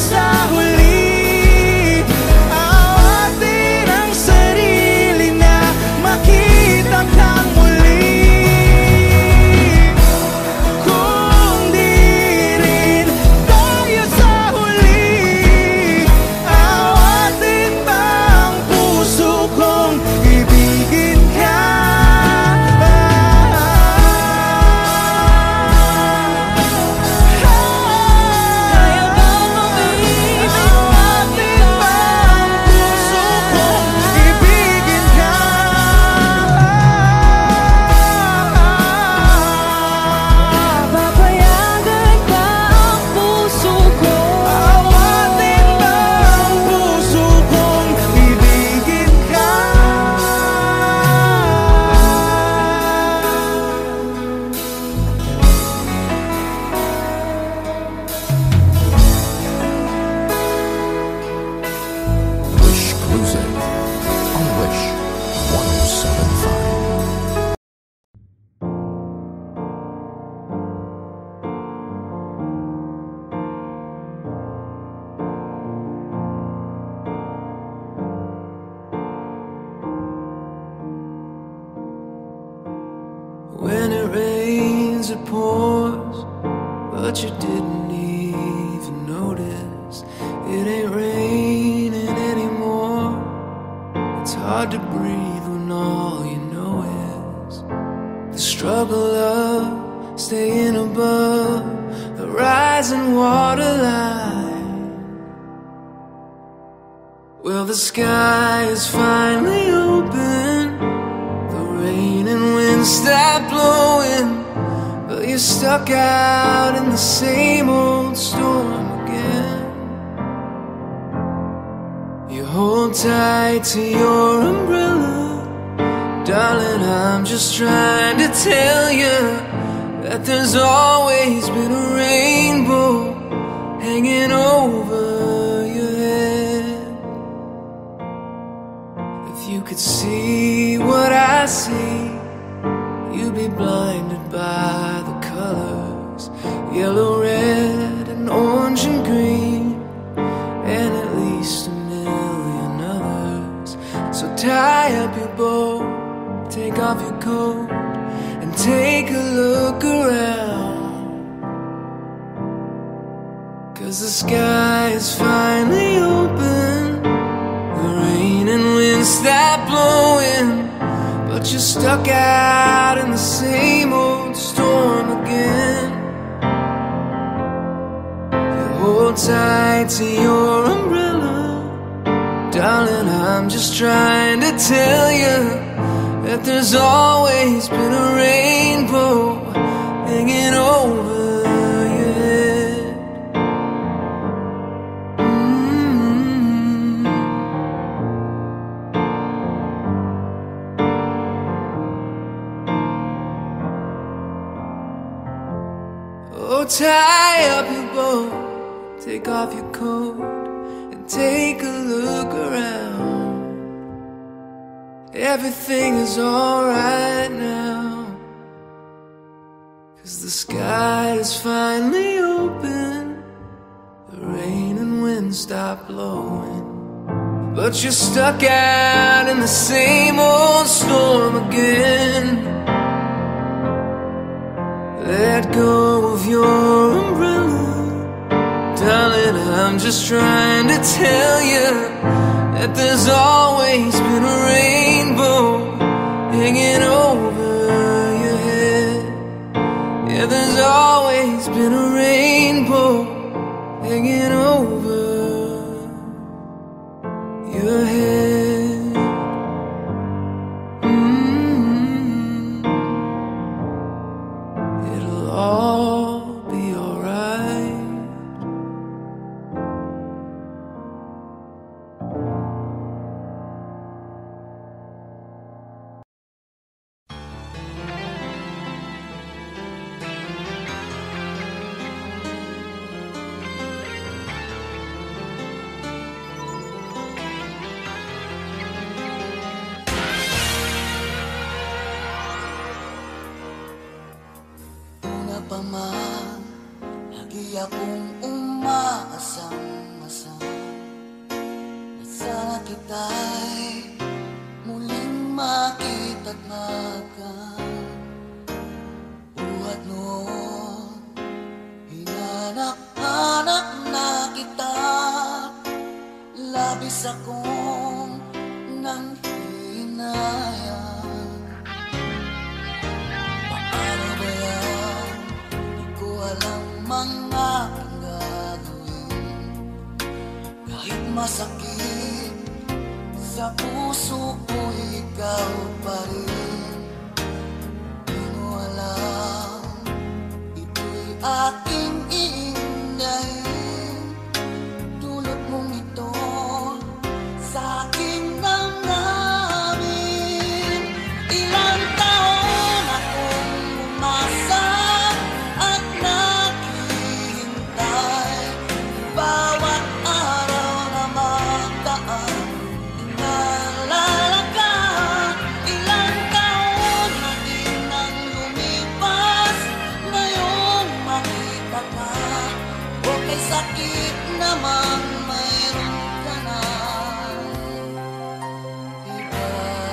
sa huli. Awatin ang sarili na makita kang muli. Kung di rin tayo sa huli, awatin ba ang puso kong ibigin ka? When it rains, it pours, but you didn't even notice. It ain't raining anymore. It's hard to breathe when all you know is the struggle of staying above the rising waterline. Well, the sky is finally open, the rain and wind stop blowing, but you're stuck out in the same old storm again. You hold tight to your umbrella, darling, I'm just trying to tell you that there's always been a rainbow hanging over your head. If you could see what I see, you'd be blinded by the colors, yellow, red, and orange and green, and at least a million others. So tie up your bow, take off your coat, and take a look around, 'cause the sky is finally open, the rain and wind stop blowing, but you're stuck out in the same old storm again. You hold tight to your umbrella, darling, I'm just trying to tell you that there's always been a rainbow hanging over your head. Oh, tie up your boat, take off your coat, and take a look around. Everything is alright now, 'cause the sky is finally open, the rain and wind stop blowing, but you're stuck out in the same old storm again. Let go of your umbrella, darling, I'm just trying to tell you that there's always been a rainbow hanging over your head. Yeah, there's always been a rainbow hanging over your head. It'll all be alright. pa man, lagi akong umaasang kita'y muling makita't magkabuhat noon. Hinanap-hanap na kita, labis akong nang hinayang. Paano ba yan? Di ko alam mga gagawin. Kahit masakit sa puso ko, ikaw pa rin. Di mo alam, ito'y aking iindahin. Dulot mong ito sa aking damdamin. Ilang taon akong umasa at naghihintay. Bawat araw na magdaan, inaalala ka. Ilang taon na din ang lumipas, ngayong makita ka. Okay, sakit naman, mayroon ka na iba.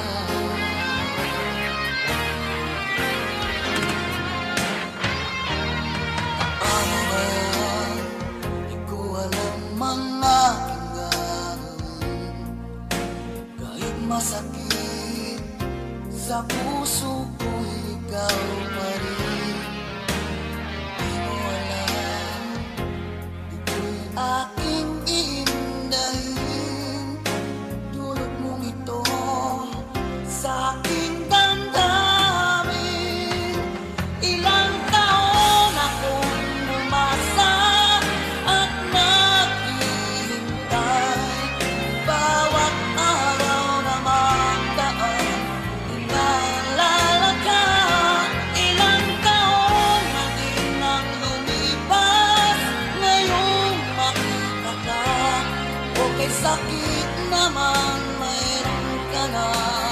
Paano ba yan? Di ko alam mga gagawin. Kahit masakit sa puso ko, ikaw pa rin. Di mo alam, ito'y aking iindahin. Dulot mong ito sa aking damdamin. Ilang taon akong umasa at naghihintay. Bawat araw na magdaan, inaalala ka. Ilang taon na din ang lumipas, ngayong makita ka. Okay, sakit naman, mayroon ka na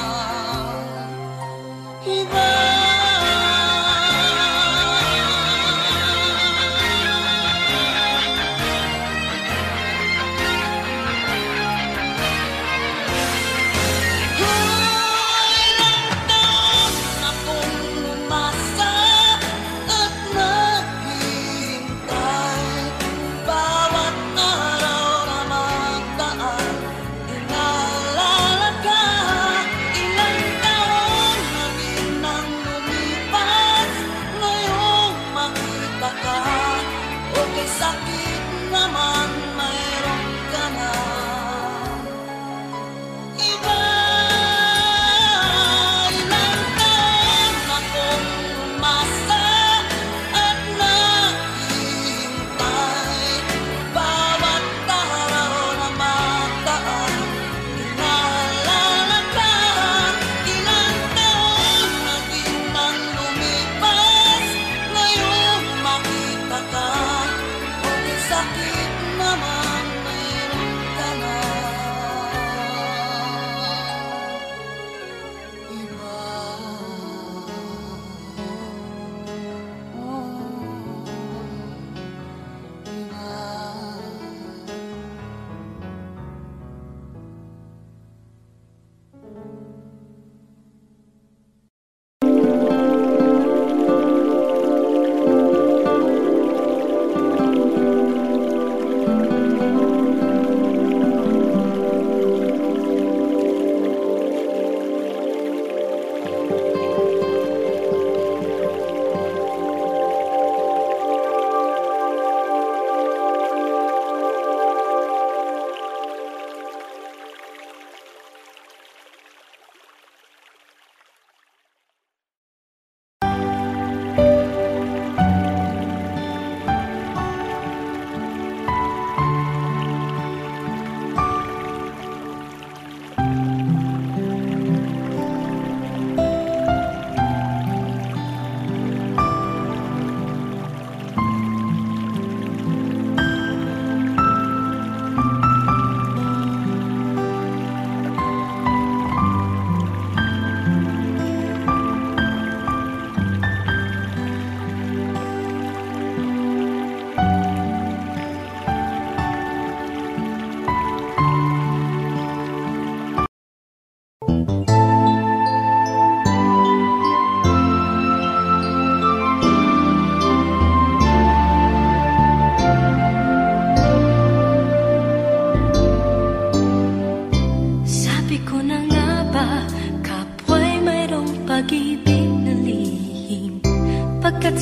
iba. Ilang taon akong umasa at naghihintay. Bawat araw na magdaan, inaalala ka.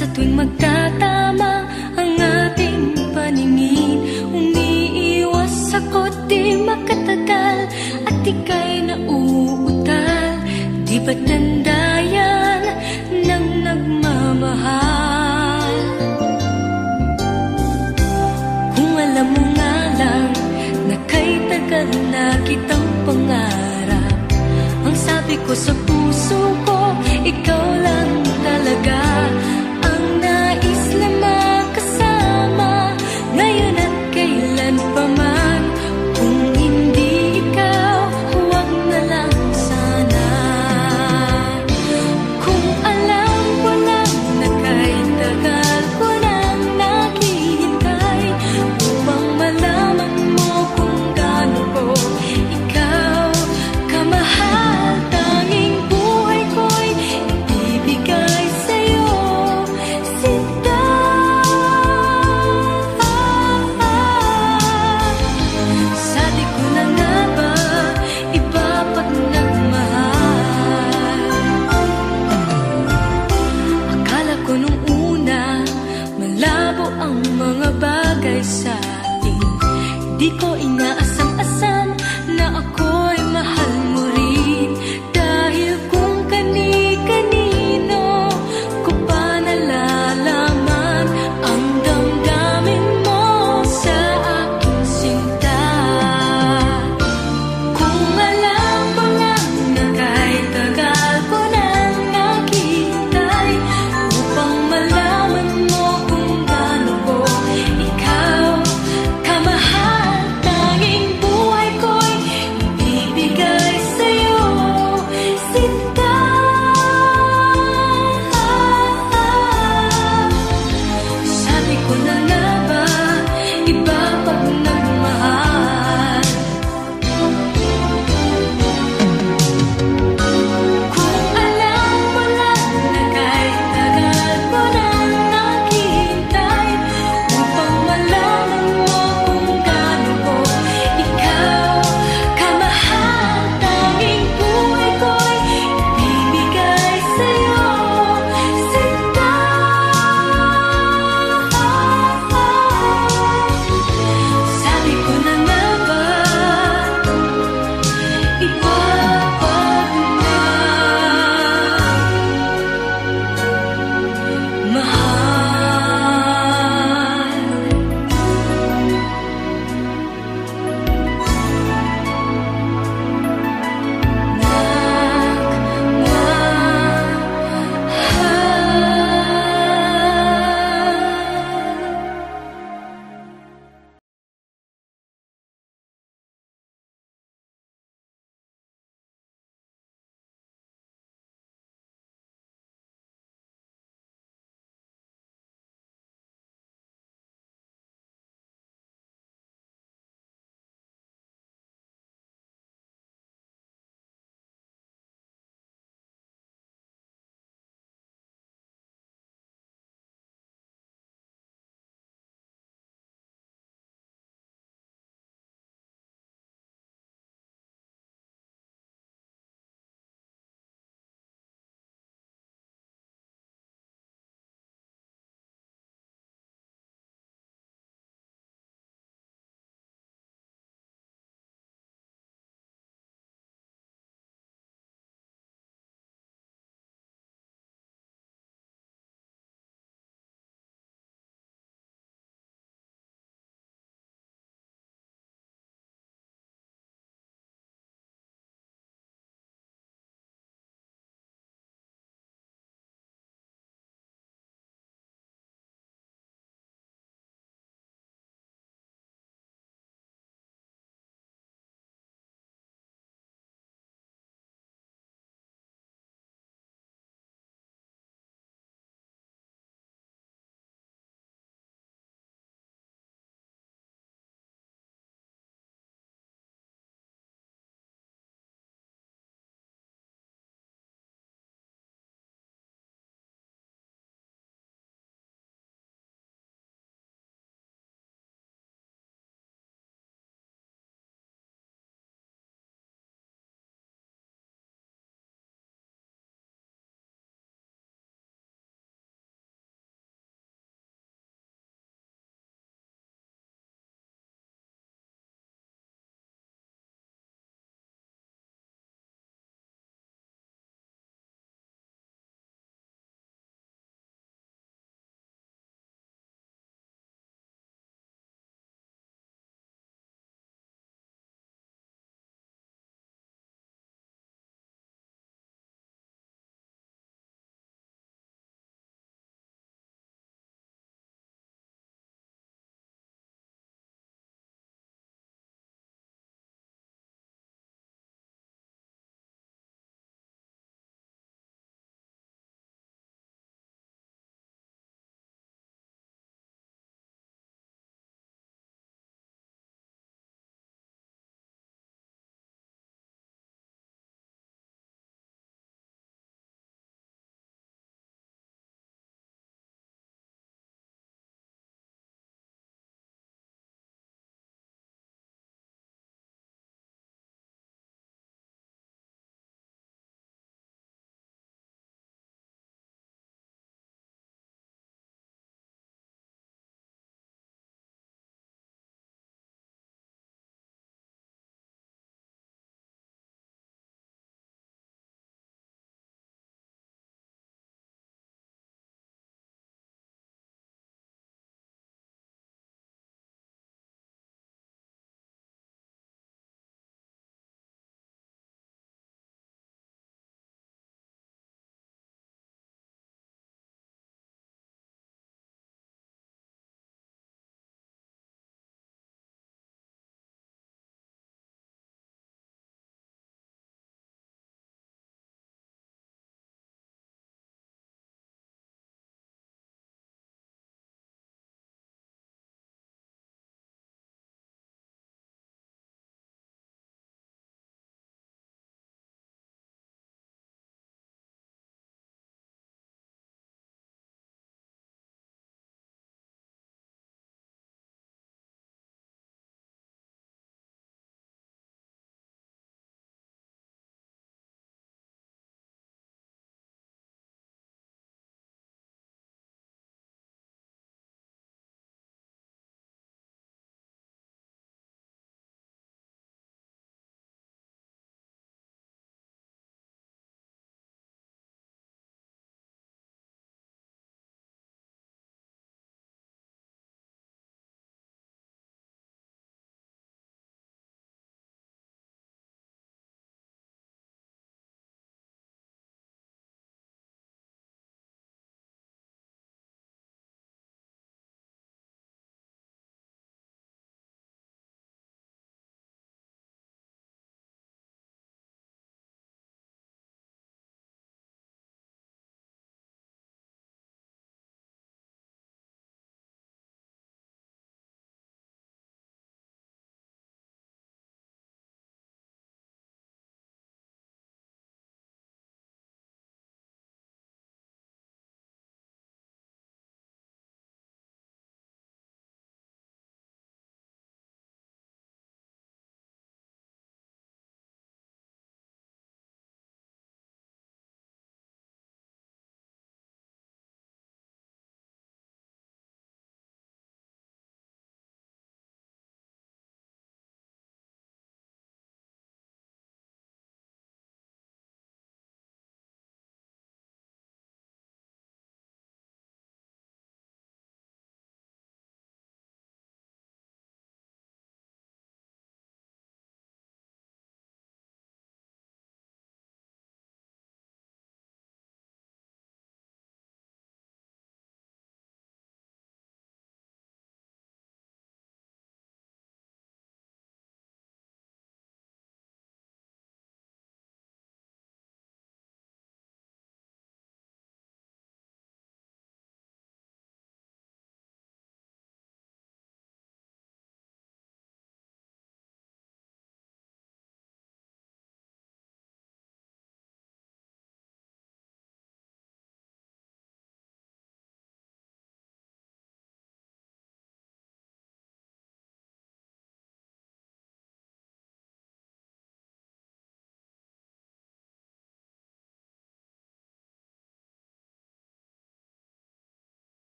sa tuwing magtatama ang ating paningin. Umiiwas ako't di makatagal at ika'y nauutal. Di ba't tanda yan ng nagmamahal? Kung alam mo nga lang na kay tagal na kitang pangarap, ang sabi ko sa puso ko, ikaw lang talaga ang nais na makasama ngayon at kailan pa man. Kung hindi ikaw, huwag na lang sana. Kung alam ko lang na kay tagal ko nang naghihintay upang malaman mo kung gaano ko ikaw kamahal, tanging buhay ko'y ibibigay sa'yo, sinta. Sabi ko na nga ba, iba pag nagmahal. Akala ko nung una, malabo ang mga bagay sa atin. Di ko inaasam-asam na ako'y mahal mo rin. Dahil kung kani-kanino ko pa nalalaman ang damdamin mo sa aking sinta. Kung alam ko lang na kay tagal ko nang naghihintay upang malaman mo kung gaano ko ikaw kamahal, tanging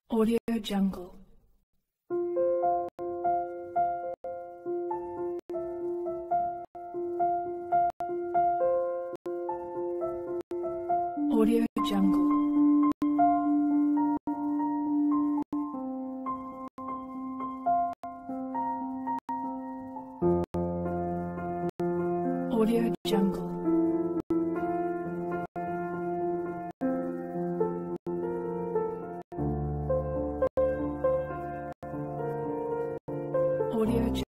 Audio Jungle. Audio Jungle. Audio Jungle. Audio Jungle.